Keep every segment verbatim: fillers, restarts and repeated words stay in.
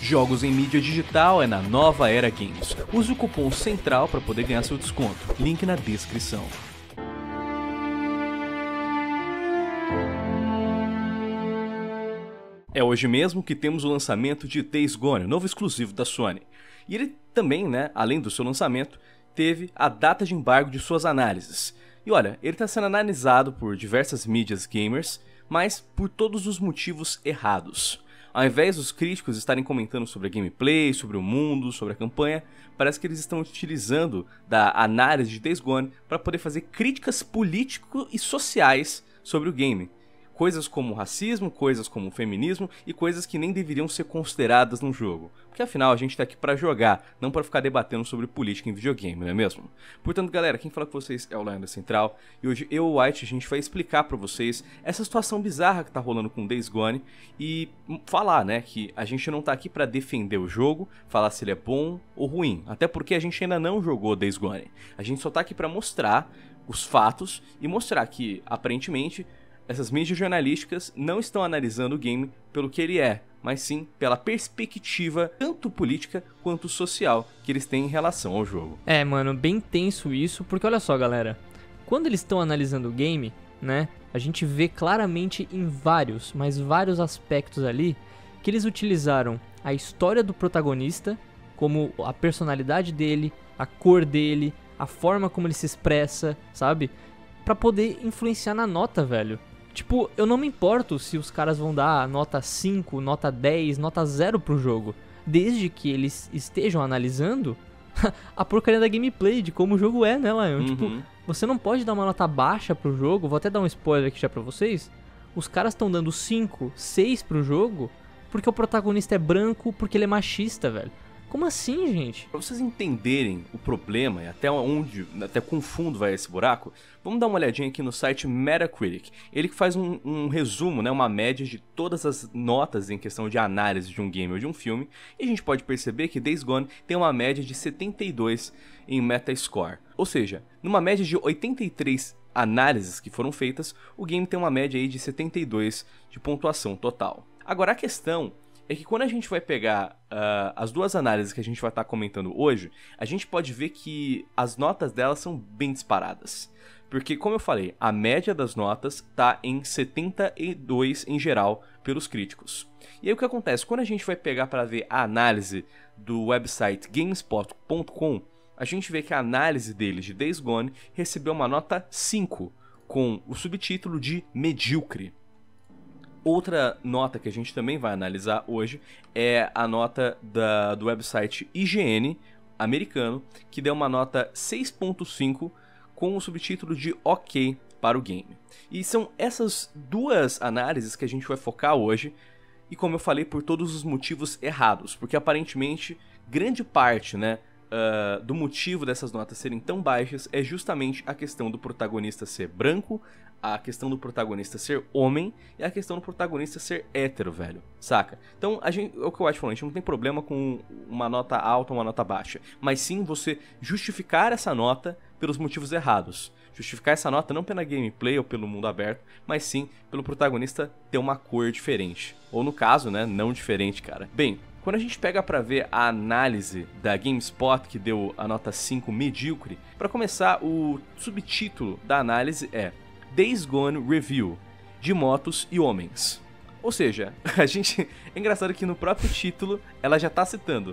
Jogos em mídia digital é na Nova Era Games. Use o cupom CENTRAL para poder ganhar seu desconto. Link na descrição. É hoje mesmo que temos o lançamento de Days Gone, novo exclusivo da Sony. E ele também, né, além do seu lançamento, teve a data de embargo de suas análises. E olha, ele está sendo analisado por diversas mídias gamers, mas por todos os motivos errados. Ao invés dos críticos estarem comentando sobre a gameplay, sobre o mundo, sobre a campanha, parece que eles estão utilizando da análise de Days Gone para poder fazer críticas políticas e sociais sobre o game. Coisas como racismo, coisas como feminismo e coisas que nem deveriam ser consideradas num jogo. Porque afinal a gente tá aqui pra jogar, não pra ficar debatendo sobre política em videogame, não é mesmo? Portanto, galera, quem fala com vocês é o Lion da Central. E hoje eu e o White a gente vai explicar pra vocês essa situação bizarra que tá rolando com Days Gone. E falar, né, que a gente não tá aqui pra defender o jogo, falar se ele é bom ou ruim. Até porque a gente ainda não jogou Days Gone. A gente só tá aqui pra mostrar os fatos e mostrar que, aparentemente, essas mídias jornalísticas não estão analisando o game pelo que ele é, mas sim pela perspectiva tanto política quanto social que eles têm em relação ao jogo. É, mano, bem tenso isso, porque olha só, galera, quando eles estão analisando o game, né, a gente vê claramente em vários, mas vários aspectos ali, que eles utilizaram a história do protagonista, como a personalidade dele, a cor dele, a forma como ele se expressa, sabe? Pra poder influenciar na nota, velho. Tipo, eu não me importo se os caras vão dar nota cinco, nota dez, nota zero pro jogo, desde que eles estejam analisando a porcaria da gameplay, de como o jogo é, né, Lion? Uhum. Tipo, você não pode dar uma nota baixa pro jogo, vou até dar um spoiler aqui já pra vocês, os caras estão dando cinco, seis pro jogo, porque o protagonista é branco, porque ele é machista, velho. Como assim, gente? Pra vocês entenderem o problema e até onde, até quão fundo vai esse buraco, vamos dar uma olhadinha aqui no site Metacritic. Ele que faz um, um resumo, né, uma média de todas as notas em questão de análise de um game ou de um filme, e a gente pode perceber que Days Gone tem uma média de setenta e dois em Metascore. Ou seja, numa média de oitenta e três análises que foram feitas, o game tem uma média aí de setenta e dois de pontuação total. Agora a questão é que quando a gente vai pegar uh, as duas análises que a gente vai estar comentando hoje, a gente pode ver que as notas delas são bem disparadas. Porque, como eu falei, a média das notas está em setenta e dois em geral pelos críticos. E aí o que acontece? Quando a gente vai pegar para ver a análise do website GameSpot ponto com, a gente vê que a análise deles de Days Gone recebeu uma nota cinco, com o subtítulo de medíocre. Outra nota que a gente também vai analisar hoje é a nota da, do website I G N americano, que deu uma nota seis ponto cinco com o subtítulo de OK para o game. E são essas duas análises que a gente vai focar hoje, e como eu falei, por todos os motivos errados, porque aparentemente grande parte, né, uh, do motivo dessas notas serem tão baixas é justamente a questão do protagonista ser branco, a questão do protagonista ser homem e a questão do protagonista ser hétero, velho, saca? Então, a gente, é o que eu acho falando, a gente não tem problema com uma nota alta ou uma nota baixa, mas sim você justificar essa nota pelos motivos errados. Justificar essa nota não pela gameplay ou pelo mundo aberto, mas sim pelo protagonista ter uma cor diferente. Ou no caso, né, não diferente, cara. Bem, quando a gente pega pra ver a análise da GameSpot, que deu a nota cinco medíocre, pra começar, o subtítulo da análise é Days Gone Review, de motos e homens. Ou seja, a gente... é engraçado que no próprio título ela já tá citando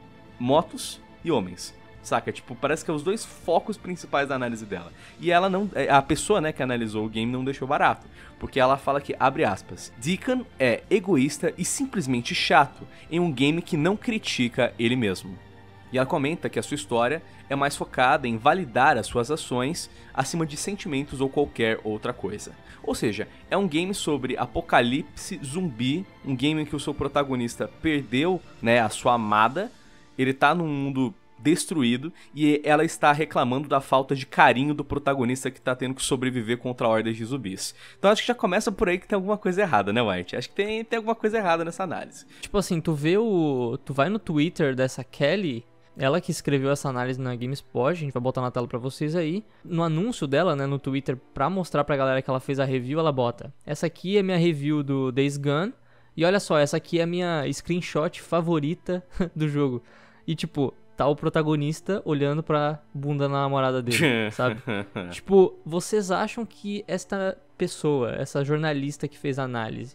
motos e homens, saca? Tipo, parece que é os dois focos principais da análise dela. E ela não... a pessoa, né, que analisou o game não deixou barato, porque ela fala que, abre aspas, Deacon é egoísta e simplesmente chato em um game que não critica ele mesmo. E ela comenta que a sua história é mais focada em validar as suas ações acima de sentimentos ou qualquer outra coisa. Ou seja, é um game sobre apocalipse zumbi, um game em que o seu protagonista perdeu, né, a sua amada, ele tá num mundo destruído e ela está reclamando da falta de carinho do protagonista que tá tendo que sobreviver contra hordas de zumbis. Então acho que já começa por aí que tem alguma coisa errada, né, White? Acho que tem, tem alguma coisa errada nessa análise. Tipo assim, tu vê o... tu vai no Twitter dessa Kelly... Ela que escreveu essa análise na GameSpot, a gente vai botar na tela pra vocês aí. No anúncio dela, né, no Twitter, pra mostrar pra galera que ela fez a review, ela bota: essa aqui é minha review do Days Gone, E olha só, essa aqui é a minha screenshot favorita do jogo. E tipo, tá o protagonista olhando pra bunda na namorada dele, sabe? Tipo, vocês acham que esta pessoa, essa jornalista que fez a análise,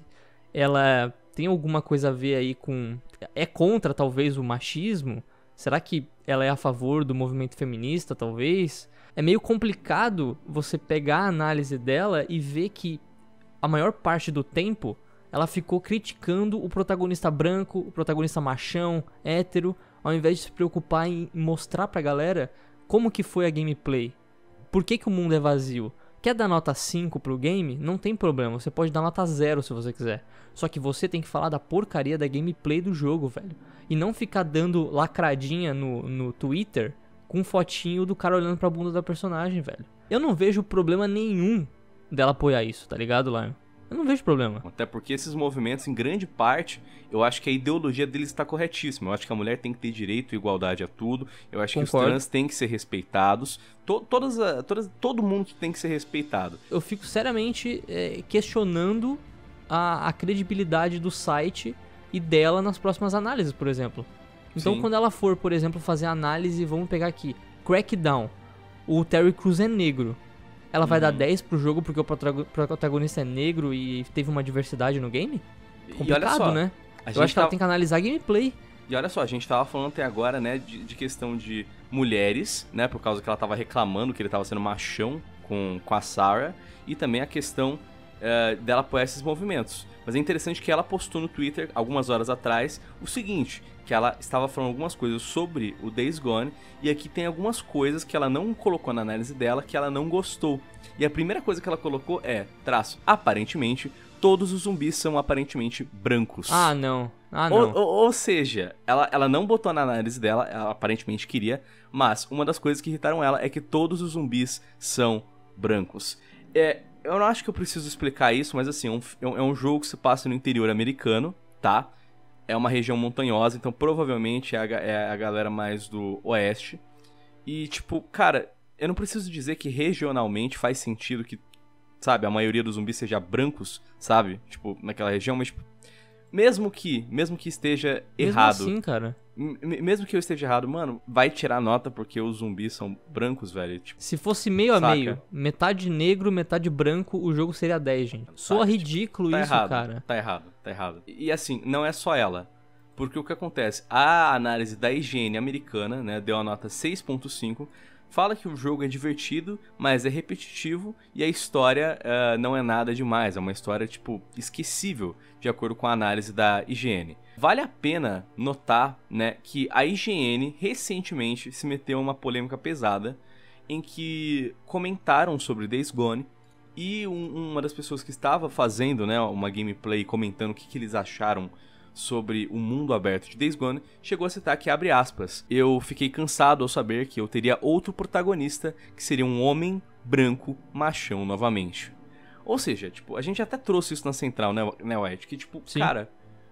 ela tem alguma coisa a ver aí com... É contra, talvez, o machismo? Será que ela é a favor do movimento feminista, talvez? É meio complicado você pegar a análise dela e ver que a maior parte do tempo ela ficou criticando o protagonista branco, o protagonista machão, hétero, ao invés de se preocupar em mostrar pra galera como que foi a gameplay. Por que que o mundo é vazio? Quer dar nota cinco pro game? Não tem problema, você pode dar nota zero se você quiser. Só que você tem que falar da porcaria da gameplay do jogo, velho. E não ficar dando lacradinha no, no Twitter com fotinho do cara olhando pra bunda da personagem, velho. Eu não vejo problema nenhum dela apoiar isso, tá ligado, Lion? Eu não vejo problema. Até porque esses movimentos, em grande parte, eu acho que a ideologia deles está corretíssima. Eu acho que a mulher tem que ter direito e igualdade a tudo. Eu acho Concordo. que os trans têm que ser respeitados. To todas, todas, todo mundo tem que ser respeitado. Eu fico seriamente é, questionando a, a credibilidade do site e dela nas próximas análises, por exemplo. Então, Sim. quando ela for, por exemplo, fazer análise, vamos pegar aqui, Crackdown, o Terry Crews é negro. Ela vai uhum. dar dez pro jogo porque o protagonista é negro e teve uma diversidade no game? Complicado, e olha só, né? Eu acho que tá... ela tem que analisar a gameplay. E olha só, a gente tava falando até agora, né, de, de questão de mulheres, né, por causa que ela tava reclamando que ele tava sendo machão com, com a Sarah, e também a questão uh, dela apoiar esses movimentos. Mas é interessante que ela postou no Twitter, algumas horas atrás, o seguinte, que ela estava falando algumas coisas sobre o Days Gone, e aqui tem algumas coisas que ela não colocou na análise dela, que ela não gostou. E a primeira coisa que ela colocou é, traço, aparentemente, todos os zumbis são aparentemente brancos. Ah, não. Ah, não. Ou, ou, ou seja, ela, ela não botou na análise dela, ela aparentemente queria, mas uma das coisas que irritaram ela é que todos os zumbis são brancos. É, eu não acho que eu preciso explicar isso, mas assim, é um, é um jogo que se passa no interior americano, tá? É uma região montanhosa, então provavelmente é a, é a galera mais do oeste. E tipo, cara, eu não preciso dizer que regionalmente faz sentido que, sabe, a maioria dos zumbis seja brancos, sabe? Tipo, naquela região, mas tipo, mesmo que, mesmo que esteja mesmo errado... assim, cara. Mesmo que eu esteja errado, mano, vai tirar nota porque os zumbis são brancos, velho. Tipo, se fosse meio saca? a meio, metade negro, metade branco, o jogo seria dez, gente. Soa tá, ridículo tipo, tá isso, errado, cara. Tá errado, tá errado. E assim, não é só ela. Porque o que acontece? A análise da I G N americana, né, deu a nota seis ponto cinco, fala que o jogo é divertido, mas é repetitivo e a história uh, não é nada demais. É uma história, tipo, esquecível, de acordo com a análise da I G N. Vale a pena notar, né, que a I G N recentemente se meteu em uma polêmica pesada em que comentaram sobre Days Gone e um, uma das pessoas que estava fazendo, né, uma gameplay comentando o que, que eles acharam sobre o mundo aberto de Days Gone, chegou a citar que, abre aspas, eu fiquei cansado ao saber que eu teria outro protagonista que seria um homem branco machão novamente. Ou seja, tipo, a gente até trouxe isso na central, né, né White? Que, tipo, Sim. cara,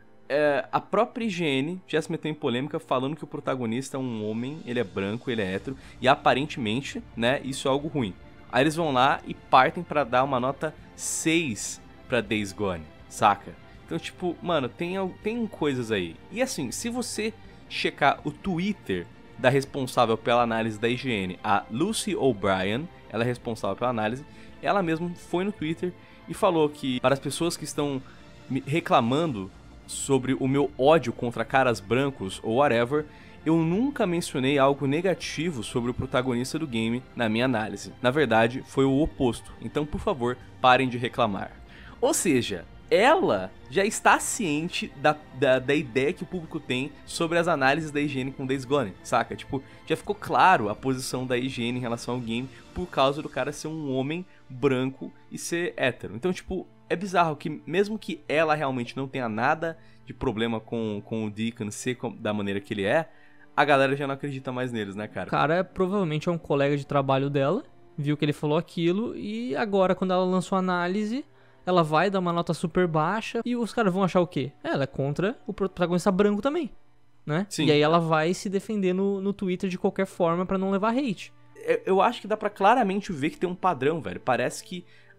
é, a própria I G N já se meteu em polêmica falando que o protagonista é um homem, ele é branco, ele é hétero, e aparentemente, né, isso é algo ruim. Aí eles vão lá e partem pra dar uma nota seis pra Days Gone, saca? Então, tipo, mano, tem, tem coisas aí. E assim, se você checar o Twitter da responsável pela análise da I G N, a Lucy O'Brien, ela é responsável pela análise, ela mesma foi no Twitter e falou que, para as pessoas que estão reclamando sobre o meu ódio contra caras brancos ou whatever, eu nunca mencionei algo negativo sobre o protagonista do game na minha análise. Na verdade, foi o oposto. Então, por favor, parem de reclamar. Ou seja, ela já está ciente da, da, da ideia que o público tem sobre as análises da I G N com Days Gone, saca? Tipo, já ficou claro a posição da I G N em relação ao game por causa do cara ser um homem branco e ser hétero. Então, tipo, é bizarro que mesmo que ela realmente não tenha nada de problema com, com o Deacon ser da maneira que ele é, a galera já não acredita mais neles, né, cara? O cara provavelmente é um colega de trabalho dela, viu que ele falou aquilo e agora, quando ela lançou a análise, ela vai dar uma nota super baixa e os caras vão achar o quê? Ela é contra o protagonista branco também, né? Sim. E aí ela vai se defender no, no Twitter de qualquer forma pra não levar hate. Eu acho que dá pra claramente ver que tem um padrão, velho. Parece que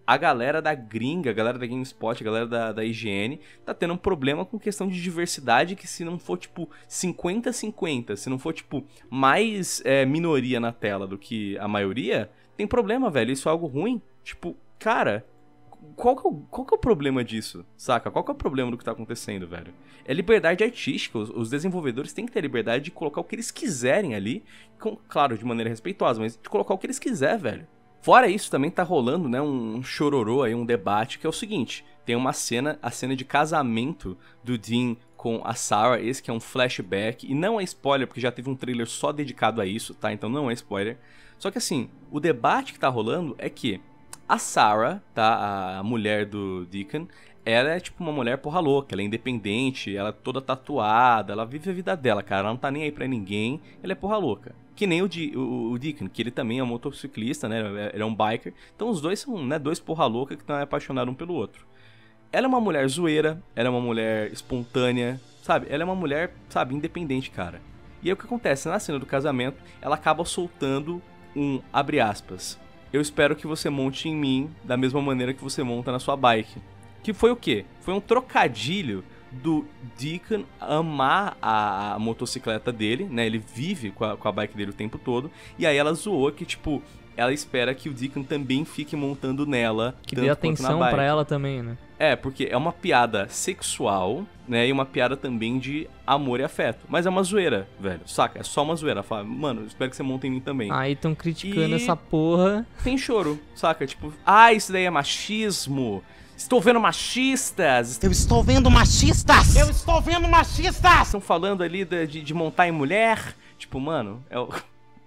a galera da gringa, a galera da GameSpot, a galera da, da I G N, tá tendo um problema com questão de diversidade que se não for, tipo, cinquenta a cinquenta, se não for, tipo, mais é, minoria na tela do que a maioria, tem problema, velho. Isso é algo ruim. Tipo, cara, qual que é o, qual que é o problema disso, saca? Qual que é o problema do que tá acontecendo, velho? É liberdade artística. Os, os desenvolvedores têm que ter a liberdade de colocar o que eles quiserem ali, com, claro, de maneira respeitosa, mas de colocar o que eles quiserem, velho. Fora isso, também tá rolando, né, um chororô aí, um debate, que é o seguinte, tem uma cena, a cena de casamento do Dean com a Sarah, esse que é um flashback, e não é spoiler, porque já teve um trailer só dedicado a isso, tá? Então não é spoiler. Só que assim, o debate que tá rolando é que a Sarah, tá, a mulher do Deacon, ela é tipo uma mulher porra louca, ela é independente, ela é toda tatuada, ela vive a vida dela, cara, ela não tá nem aí pra ninguém, ela é porra louca. Que nem o, Di, o, o Deacon, que ele também é um motociclista, né, ele é um biker, então os dois são, né, dois porra louca que estão apaixonados um pelo outro. Ela é uma mulher zoeira, ela é uma mulher espontânea, sabe, ela é uma mulher, sabe, independente, cara. E aí o que acontece, na cena do casamento, ela acaba soltando um, abre aspas, eu espero que você monte em mim da mesma maneira que você monta na sua bike. Que foi o quê? Foi um trocadilho do Deacon amar a, a motocicleta dele, né? Ele vive com a, com a bike dele o tempo todo. E aí ela zoou que, tipo, ela espera que o Deacon também fique montando nela. Que dê atenção pra ela também, né? É, porque é uma piada sexual, né? E uma piada também de amor e afeto. Mas é uma zoeira, velho. Saca? É só uma zoeira. Fala, mano, eu espero que você monte em mim também. Aí tão criticando e... essa porra. Tem choro, saca? Tipo, ah, isso daí é machismo. Estou vendo machistas. Eu estou vendo machistas. Eu estou vendo machistas. Estão falando ali de, de, de montar em mulher. Tipo, mano, é, o...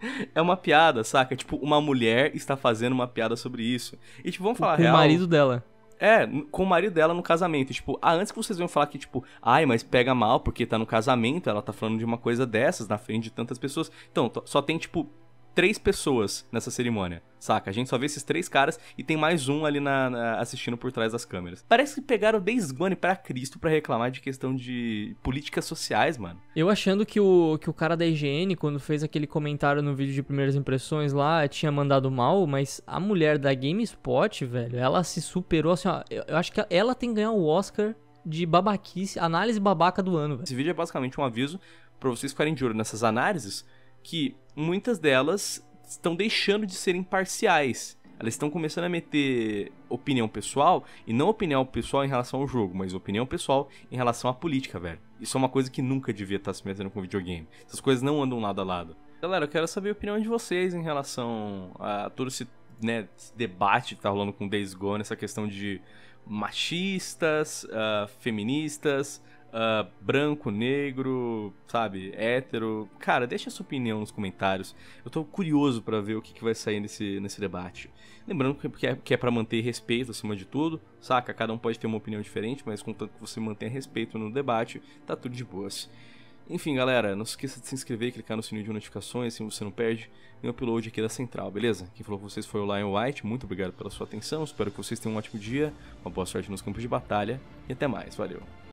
é uma piada, saca? Tipo, uma mulher está fazendo uma piada sobre isso. E tipo, vamos falar com real. Com o marido dela. É, com o marido dela no casamento. E, tipo, ah, antes que vocês venham falar que, tipo, ai, mas pega mal porque tá no casamento, ela tá falando de uma coisa dessas na frente de tantas pessoas. Então, só tem, tipo, três pessoas nessa cerimônia, saca? A gente só vê esses três caras e tem mais um ali na, na, assistindo por trás das câmeras. Parece que pegaram o Days Gone pra Cristo pra reclamar de questão de políticas sociais, mano. Eu achando que o, que o cara da I G N, quando fez aquele comentário no vídeo de primeiras impressões lá, tinha mandado mal, mas a mulher da GameSpot, velho, ela se superou assim, ó. Eu, eu acho que ela tem que ganhar o Oscar de babaquice, análise babaca do ano, velho. Esse vídeo é basicamente um aviso pra vocês ficarem de olho nessas análises, que muitas delas estão deixando de ser imparciais. Elas estão começando a meter opinião pessoal, e não opinião pessoal em relação ao jogo, mas opinião pessoal em relação à política, velho. Isso é uma coisa que nunca devia estar se metendo com videogame. Essas coisas não andam lado a lado. Galera, eu quero saber a opinião de vocês em relação a todo esse, né, esse debate que tá rolando com Days Gone, essa questão de machistas, uh, feministas, Uh, branco, negro, sabe, hétero. Cara, deixa a sua opinião nos comentários. Eu tô curioso pra ver o que, que vai sair nesse, nesse debate. Lembrando que é, que é pra manter respeito acima de tudo, saca? Cada um pode ter uma opinião diferente, mas contanto que você mantenha respeito no debate, tá tudo de boas. Enfim, galera, não se esqueça de se inscrever e clicar no sininho de notificações, assim você não perde nenhum upload aqui da Central, beleza? Quem falou com vocês foi o Lion White, muito obrigado pela sua atenção, espero que vocês tenham um ótimo dia, uma boa sorte nos campos de batalha e até mais, valeu!